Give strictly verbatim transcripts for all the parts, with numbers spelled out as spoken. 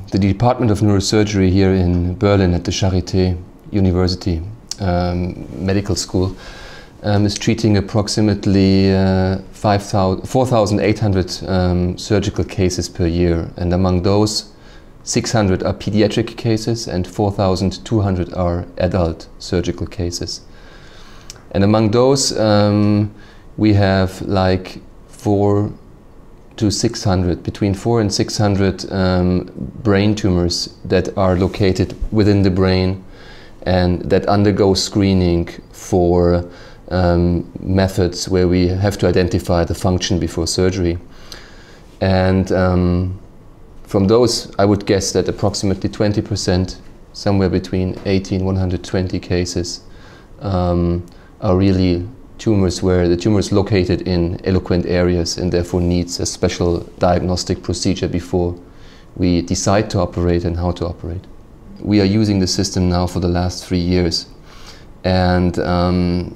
the Department of Neurosurgery here in Berlin at the Charité University um, Medical School um, is treating approximately uh, four thousand eight hundred um, surgical cases per year, and among those six hundred are pediatric cases and four thousand two hundred are adult surgical cases. And among those um, we have like four to six hundred, between four and six hundred um, brain tumors that are located within the brain and that undergo screening for um, methods where we have to identify the function before surgery. And um, from those, I would guess that approximately twenty percent, somewhere between eighty and one hundred twenty cases, um, are really tumors where the tumor is located in eloquent areas and therefore needs a special diagnostic procedure before we decide to operate and how to operate. We are using the system now for the last three years, and um,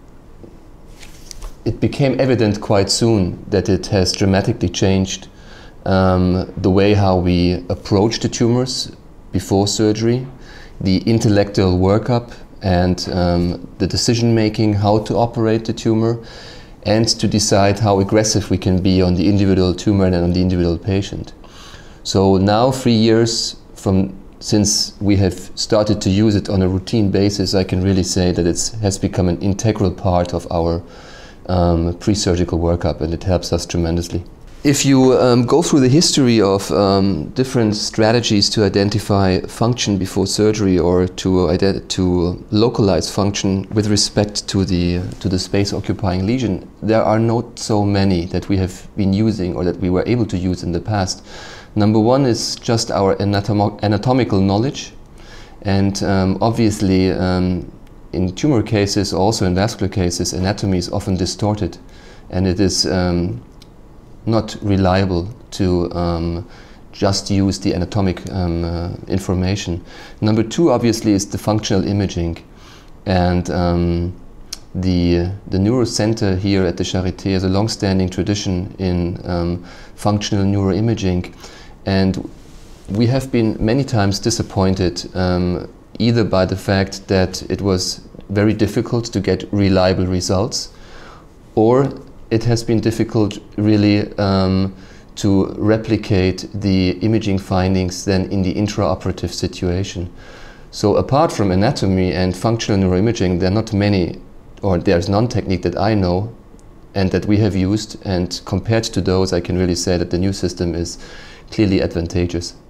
it became evident quite soon that it has dramatically changed um, the way how we approach the tumors before surgery, the intellectual workup and um, the decision making how to operate the tumor, and to decide how aggressive we can be on the individual tumor and on the individual patient. So now, three years from since we have started to use it on a routine basis, I can really say that it has become an integral part of our um, pre-surgical workup, and it helps us tremendously. If you um, go through the history of um, different strategies to identify function before surgery or to, to localize function with respect to the, to the space-occupying lesion, there are not so many that we have been using or that we were able to use in the past. Number one is just our anatom anatomical knowledge, and um, obviously um, in tumor cases, also in vascular cases, anatomy is often distorted, and it is um, not reliable to um, just use the anatomic um, uh, information. Number two, obviously, is the functional imaging, and um, the the neuro center here at the Charité has a long-standing tradition in um, functional neuroimaging, and we have been many times disappointed um, either by the fact that it was very difficult to get reliable results, or it has been difficult really um, to replicate the imaging findings then in the intraoperative situation. So apart from anatomy and functional neuroimaging, there are not many, or there's none technique that I know and that we have used, and compared to those I can really say that the new system is clearly advantageous.